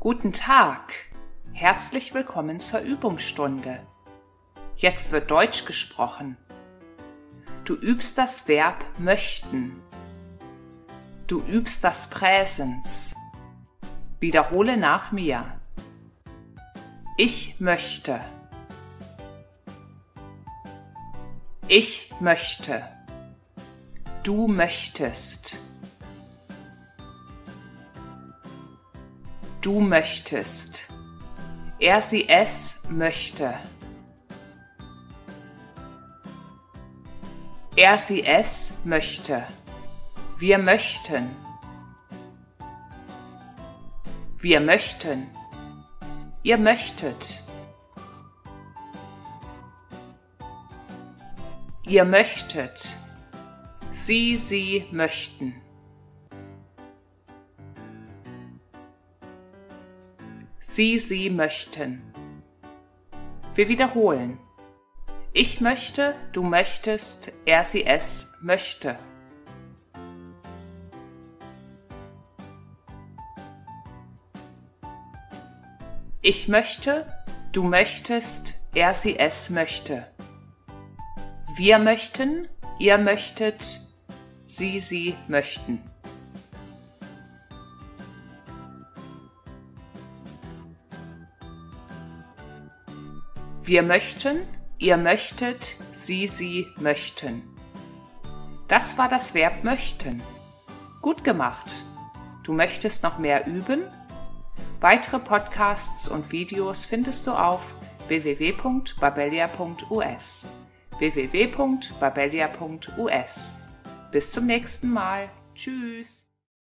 Guten Tag! Herzlich willkommen zur Übungsstunde. Jetzt wird Deutsch gesprochen. Du übst das Verb möchten. Du übst das Präsens. Wiederhole nach mir. Ich möchte. Ich möchte. Du möchtest. Du möchtest. Er, sie, es möchte. Er, sie, es möchte. Wir möchten. Wir möchten. Ihr möchtet. Ihr möchtet. Sie möchten. Sie möchten. Wir wiederholen. Ich möchte, du möchtest, er, sie, es möchte. Ich möchte, du möchtest, er, sie, es möchte. Wir möchten, ihr möchtet, sie möchten. Wir möchten, ihr möchtet, sie möchten. Das war das Verb möchten. Gut gemacht. Du möchtest noch mehr üben? Weitere Podcasts und Videos findest du auf www.babellia.us. www.babellia.us. Bis zum nächsten Mal. Tschüss.